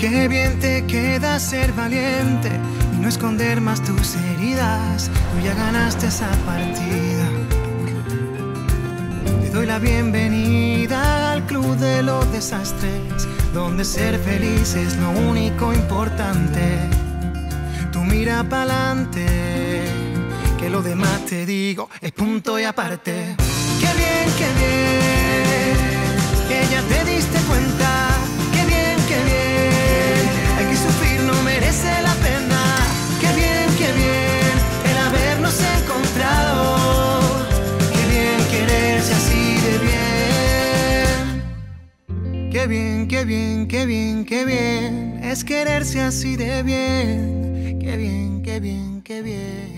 Qué bien te queda ser valiente y no esconder más tus heridas. Tú ya ganaste esa partida. Te doy la bienvenida al club de los desastres, donde ser feliz es lo único importante. Tú mira pa'lante, que lo demás te digo es punto y aparte. Qué bien, que ya te diste cuenta. Qué bien, hay que sufrir no merece la pena. Qué bien, el habernos encontrado. Qué bien quererse así de bien. Qué bien es quererse así de bien. Qué bien, qué bien.